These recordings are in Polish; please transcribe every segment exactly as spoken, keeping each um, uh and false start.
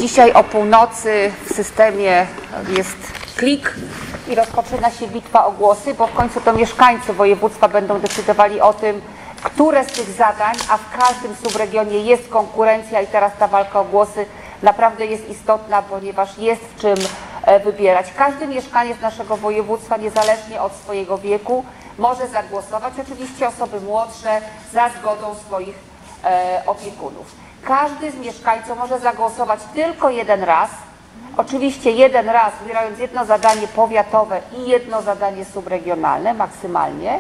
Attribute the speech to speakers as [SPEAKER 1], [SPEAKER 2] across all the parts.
[SPEAKER 1] Dzisiaj o północy w systemie jest klik i rozpoczyna się bitwa o głosy, bo w końcu to mieszkańcy województwa będą decydowali o tym, które z tych zadań, a w każdym subregionie jest konkurencja i teraz ta walka o głosy naprawdę jest istotna, ponieważ jest w czym wybierać. Każdy mieszkaniec naszego województwa, niezależnie od swojego wieku, może zagłosować, oczywiście osoby młodsze, za zgodą swoich e, opiekunów. Każdy z mieszkańców może zagłosować tylko jeden raz, oczywiście jeden raz, wybierając jedno zadanie powiatowe i jedno zadanie subregionalne maksymalnie.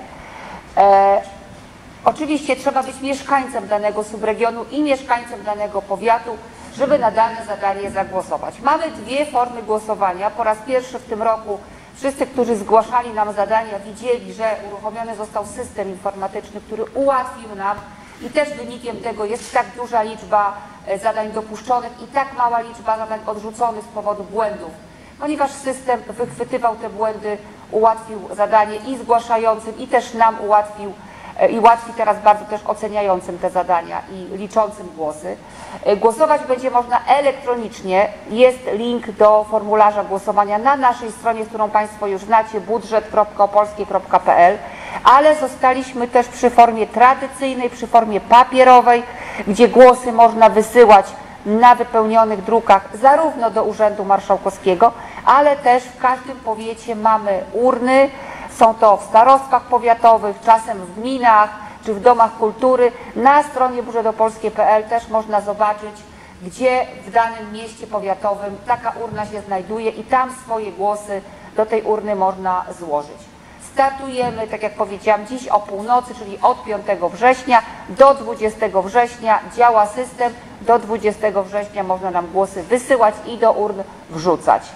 [SPEAKER 1] E, oczywiście trzeba być mieszkańcem danego subregionu i mieszkańcem danego powiatu, żeby na dane zadanie zagłosować. Mamy dwie formy głosowania. Po raz pierwszy w tym roku wszyscy, którzy zgłaszali nam zadania, widzieli, że uruchomiony został system informatyczny, który ułatwił nam i też wynikiem tego jest tak duża liczba zadań dopuszczonych i tak mała liczba zadań odrzuconych z powodu błędów, ponieważ system wychwytywał te błędy, ułatwił zadanie i zgłaszającym, i też nam ułatwił i łatwi teraz bardzo też oceniającym te zadania i liczącym głosy. Głosować będzie można elektronicznie. Jest link do formularza głosowania na naszej stronie, którą Państwo już znacie, budżet kropka opolskie kropka p l, ale zostaliśmy też przy formie tradycyjnej, przy formie papierowej, gdzie głosy można wysyłać na wypełnionych drukach zarówno do Urzędu Marszałkowskiego, ale też w każdym powiecie mamy urny. Są to w starostwach powiatowych, czasem w gminach czy w domach kultury. Na stronie budżet opolskie kropka p l też można zobaczyć, gdzie w danym mieście powiatowym taka urna się znajduje i tam swoje głosy do tej urny można złożyć. Startujemy, tak jak powiedziałam, dziś o północy, czyli od piątego września do dwudziestego września działa system. Do dwudziestego września można nam głosy wysyłać i do urn wrzucać.